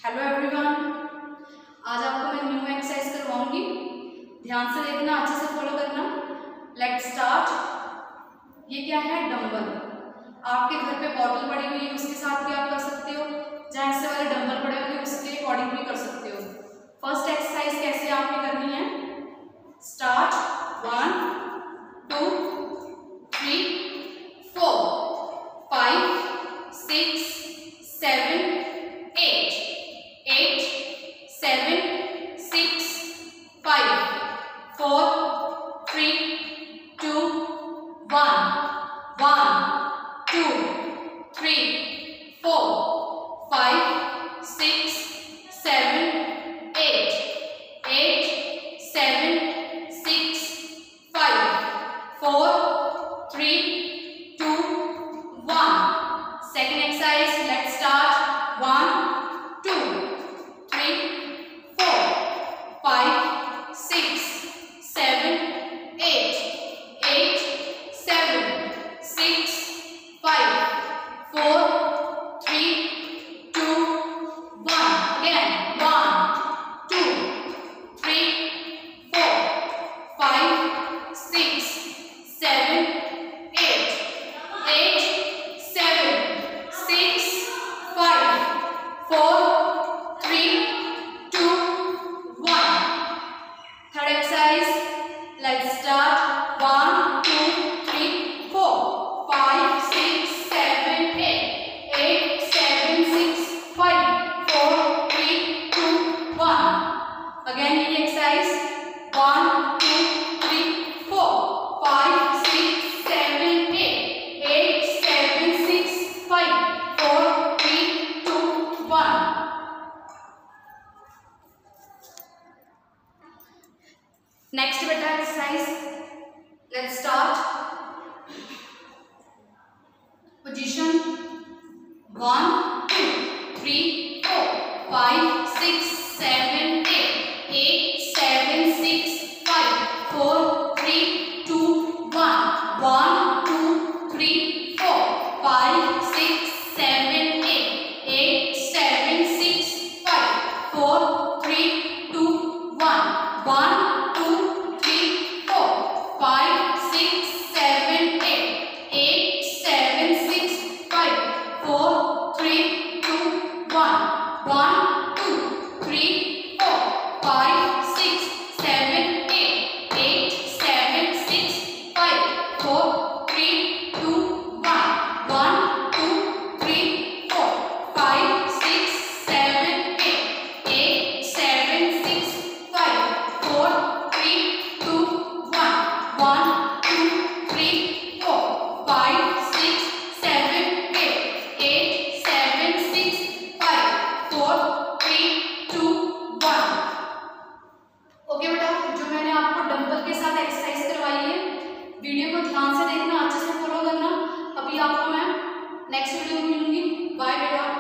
Hello everyone, आज आपको मैं न्यू एक्सरसाइज करवाऊंगी। ध्यान से देखना, अच्छे से फॉलो करना। Let's start. ये क्या है? डंबल। आपके घर पे बॉटल पड़ी हुई है, उसके साथ भी आप कर सकते हो, जहाँ ऐसे वाले डंबल पड़े होंगे उसके अकॉर्डिंग भी कर सकते हो। फर्स्ट एक्सरसाइज कैसे आपने करनी है? Start. 1 2 3 4 5 6 7 8 8 7 6 5 4 3 2 1 1 2 3 4 5 6 7 8 8 7 6 5 4 3 2 1। Second exercise, let's start. 1 2 3 4 5 6 7 8 8 7 6 5 4 3 2 1। Again, 1 2 3 4 5 6 7 8 8 7 6 5 4 3 2 1। Third exercise, let's start. 1 2 3 4 5 6 7 8 8 7 6 5 4 3 2 1। Again ये exercise. 1 2 3 4 5 6 7 8 8 7 6 5 4 3 2 1। नेक्स्ट बेटा exercise, let's start. Position 1 2 3 4 5 6 7 8 8 7 6 5 4 3 2 1 1 2 3 4 5 6 7 8 8 7 6 5 4 3 2 1 1 2 3 4 5 6 7 8 8 7 6 5 4 3 2 1 1 2 3 4 5 6 7 8 8 7 6 5 4 3 2 1 1 2 3 4 5 6 7 8 8 7 6 5 4 3 2 1 1 2 3 4 5 6 7 8 8 7 6 5 4 3 2 1। Okay बेटा, जो मैंने आपको डंबल के साथ एक्सरसाइज करवाई है, वीडियो को ध्यान से देखना, अच्छे से फॉलो करना। अभी आपको मैं नेक्स्ट वीडियो में मिलूंगी। बाय बेटा।